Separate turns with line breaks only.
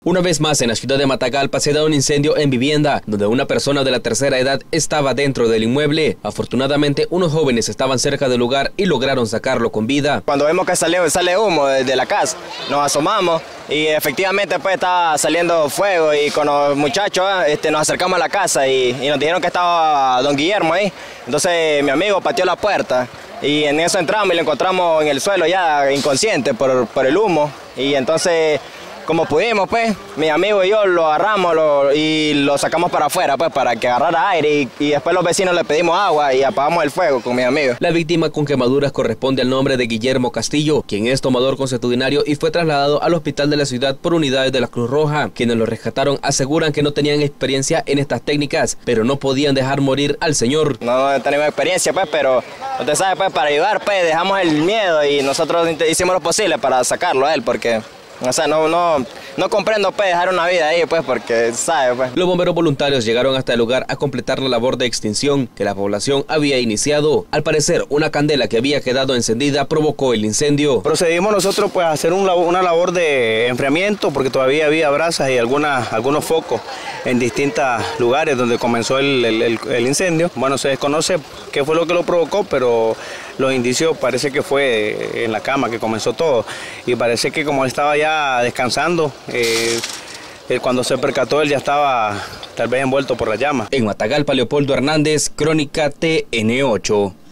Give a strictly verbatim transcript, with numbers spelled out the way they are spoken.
Una vez más, en la ciudad de Matagalpa se da un incendio en vivienda, donde una persona de la tercera edad estaba dentro del inmueble. Afortunadamente, unos jóvenes estaban cerca del lugar y lograron sacarlo con vida.
Cuando vemos que sale, sale humo desde la casa, nos asomamos y efectivamente pues estaba saliendo fuego, y con los muchachos este, nos acercamos a la casa y, y nos dijeron que estaba don Guillermo ahí. Entonces mi amigo pateó la puerta y en eso entramos y lo encontramos en el suelo ya inconsciente por, por el humo. Y entonces, como pudimos, pues, mi amigo y yo lo agarramos lo, y lo sacamos para afuera, pues, para que agarrara aire, y, y después los vecinos le pedimos agua y apagamos el fuego con mi amigo.
La víctima con quemaduras corresponde al nombre de Guillermo Castillo, quien es tomador consuetudinario y fue trasladado al hospital de la ciudad por unidades de la Cruz Roja. Quienes lo rescataron aseguran que no tenían experiencia en estas técnicas, pero no podían dejar morir al señor.
No, no tenemos experiencia, pues, pero usted sabe, pues, para ayudar, pues, dejamos el miedo y nosotros hicimos lo posible para sacarlo a él, porque... O sea, no, no, no comprendo pues dejar una vida ahí, pues, porque sabe, pues.
Los bomberos voluntarios llegaron hasta el lugar a completar la labor de extinción que la población había iniciado. Al parecer, una candela que había quedado encendida provocó el incendio.
Procedimos nosotros pues a hacer un, una labor de enfriamiento, porque todavía había brasas y algunas, algunos focos en distintos lugares donde comenzó el, el, el, el incendio. Bueno, se desconoce qué fue lo que lo provocó, pero los indicios parece que fue en la cama que comenzó todo, y parece que como estaba ya descansando, eh, eh, cuando se percató él ya estaba tal vez envuelto por la llama.
En Matagalpa, Leopoldo Hernández, Crónica T N ocho.